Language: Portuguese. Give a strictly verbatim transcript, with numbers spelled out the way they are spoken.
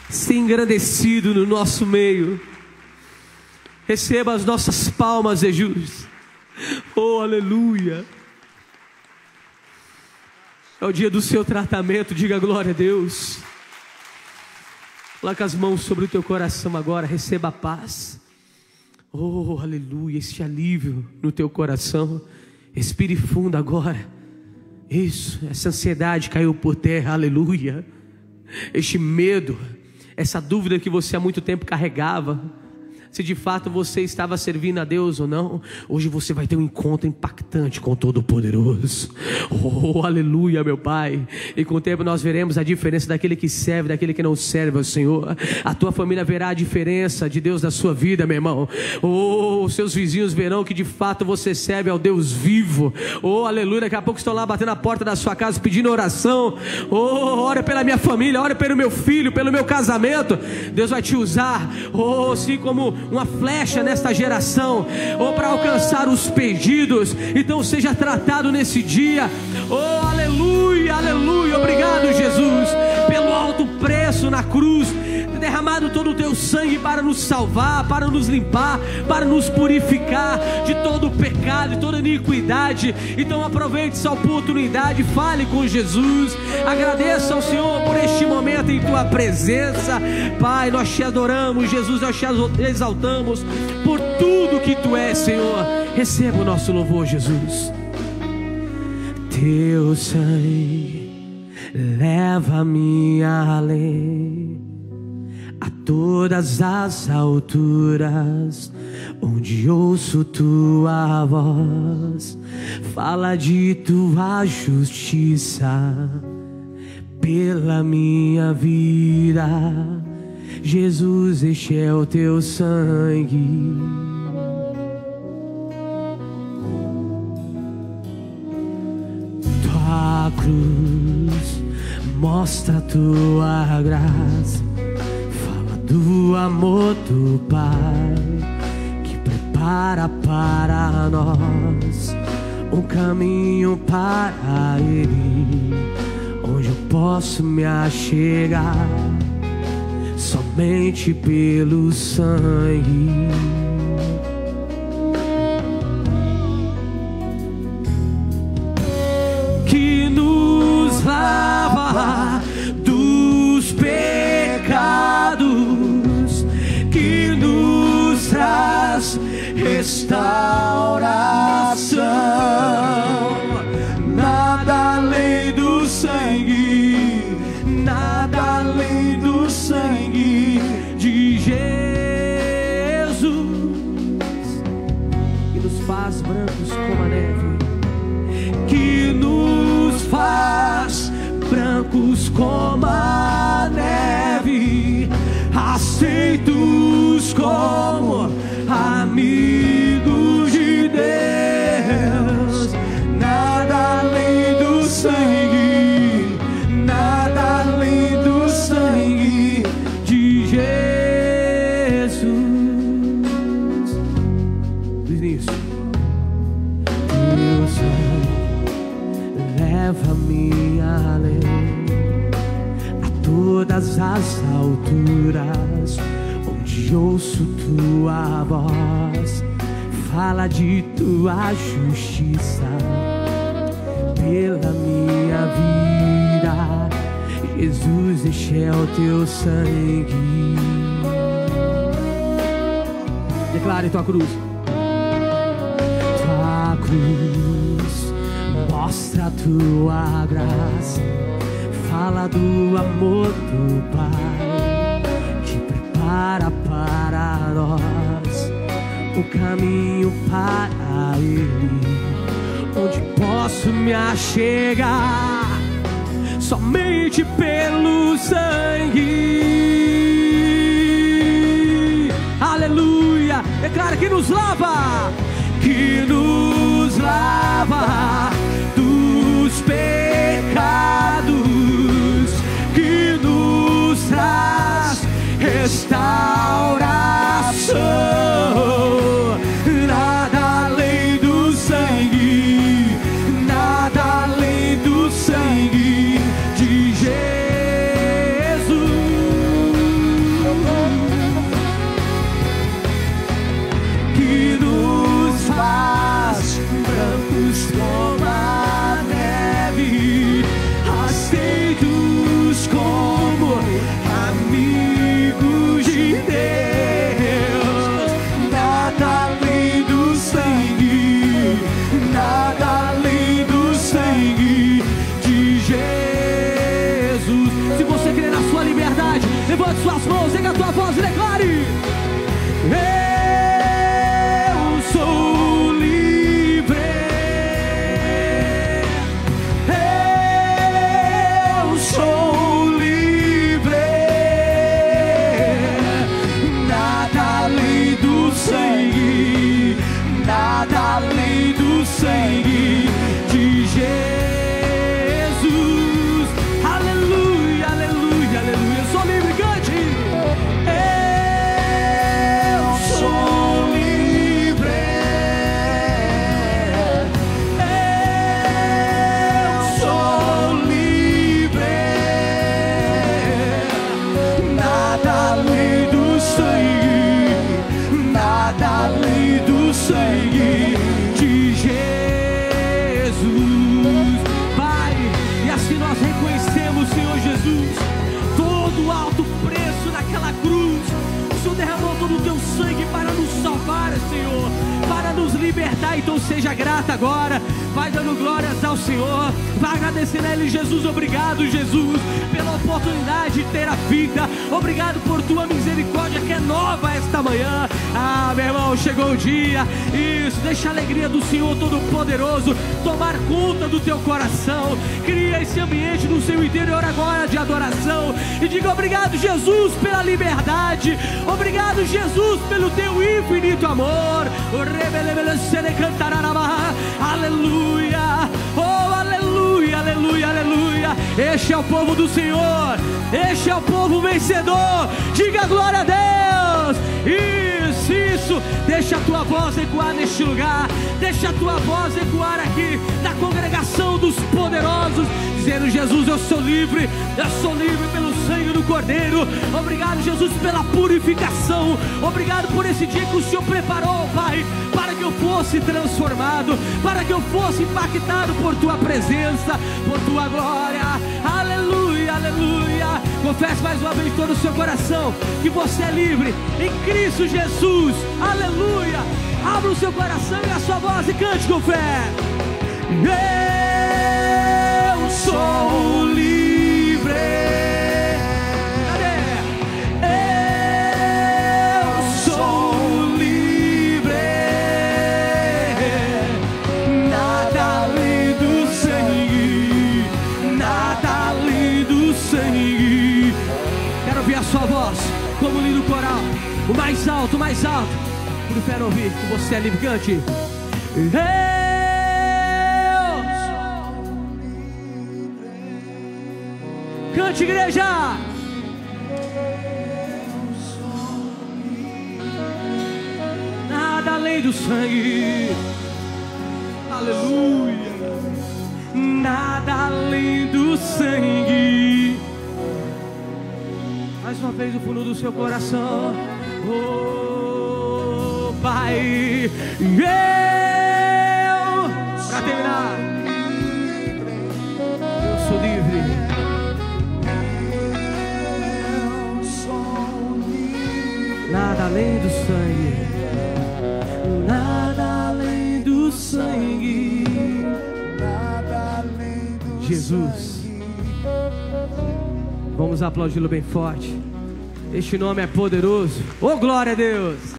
ser engrandecido no nosso meio. Receba as nossas palmas, Jesus. Oh, aleluia. É o dia do seu tratamento, diga glória a Deus. Coloca as mãos sobre o teu coração agora, receba a paz. Oh, aleluia, esse alívio no teu coração. Respire fundo agora. Isso, essa ansiedade caiu por terra, aleluia. Este medo, essa dúvida que você há muito tempo carregava, se de fato você estava servindo a Deus ou não, hoje você vai ter um encontro impactante com o Todo-Poderoso. Oh, aleluia, meu Pai. E com o tempo nós veremos a diferença daquele que serve, daquele que não serve ao Senhor. A tua família verá a diferença de Deus na sua vida, meu irmão. Oh, os seus vizinhos verão que de fato você serve ao Deus vivo. Oh, aleluia, daqui a pouco estão lá batendo a porta da sua casa pedindo oração. Oh, ora pela minha família, ora pelo meu filho, pelo meu casamento. Deus vai te usar, oh, assim como uma flecha nesta geração, ou para alcançar os pedidos. Então seja tratado nesse dia. Oh, aleluia, aleluia. Obrigado, Jesus, pelo alto preço na cruz, derramado todo o teu sangue para nos salvar, para nos limpar, para nos purificar de todo o pecado, de toda iniquidade. Então aproveite essa oportunidade, fale com Jesus, agradeça ao Senhor por este momento em tua presença. Pai, nós te adoramos, Jesus, nós te exaltamos por tudo que tu és, Senhor. Receba o nosso louvor, Jesus. Teu sangue leva-me além, a todas as alturas, onde ouço tua voz, fala de tua justiça pela minha vida. Jesus, este é o teu sangue. Tua cruz mostra tua graça, do amor do Pai, que prepara para nós um caminho para Ele, onde eu posso me achegar somente pelo sangue. Que nos lava dos pecados, que nos traz restauração. Nada além do sangue, nada além do sangue de Jesus, que nos faz brancos como a neve, que nos faz brancos como a neve, aceitos como amigos de Deus. Nada além do sangue, nada além do sangue de Jesus. Diz isso. Teu sangue leva-me além, a todas as alturas, onde ouço tua voz, fala de tua justiça pela minha vida. Jesus, este é o teu sangue. Declare tua cruz. Tua cruz mostra tua graça, fala do amor do Pai, que prepara para nós o caminho para Ele, onde posso me achegar somente pelo sangue. Aleluia. Declara que nos lava, que nos lava dos pecados, que nos traz restauração. Nada além do sangue, nada além do sangue de Jesus. levante suas mãos, erga a tua voz e declare: eu sou livre, eu sou livre, nada além do sangue, nada além do sangue de Jesus. Sangue de Jesus, Pai, e assim nós reconhecemos, Senhor Jesus, todo o alto preço naquela cruz. O Senhor derramou todo o teu sangue para nos salvar, Senhor, para nos libertar. Então seja grata agora, vai dando glórias ao Senhor, vai agradecendo a Ele. Jesus, obrigado, Jesus, pela oportunidade de ter a vida. Obrigado por tua misericórdia que é nova esta manhã. Ah, meu irmão, chegou o dia. Isso, deixa a alegria do Senhor Todo-Poderoso tomar conta do teu coração. Cria esse ambiente no seu interior agora de adoração e diga: obrigado, Jesus, pela liberdade. Obrigado, Jesus, pelo teu infinito amor. Aleluia, oh aleluia, aleluia, aleluia. Este é o povo do Senhor, este é o povo vencedor. Diga glória a Deus. Isso, isso, deixa a tua voz ecoar neste lugar, deixa a tua voz ecoar aqui na congregação dos poderosos, dizendo: Jesus, eu sou livre, eu sou livre pelo sangue do Cordeiro. Obrigado, Jesus, pela purificação. Obrigado por esse dia que o Senhor preparou, Pai, para que eu fosse transformado, para que eu fosse impactado por tua presença, por tua glória. Aleluia, aleluia. Confesse mais uma vez todo o seu coração que você é livre em Cristo Jesus. Aleluia. Abra o seu coração e a sua voz e cante com fé. Eu sou livre. Cadê? Eu sou livre. Nada além do sangue, nada além do sangue. Quero ouvir a sua voz como lindo coral, o mais alto, o mais alto. Eu quero ouvir que você é livre. Cante. Eu sou livre. Cante, igreja. Eu sou livre. Nada além do sangue. Aleluia. Nada além do sangue. Mais uma vez o fundo do seu coração. Oh, Pai, eu, pra terminar, eu sou livre. Eu sou livre. Nada além do sangue, nada além do sangue, nada além do Jesus. Vamos aplaudi-lo bem forte. Este nome é poderoso. Oh, glória a Deus.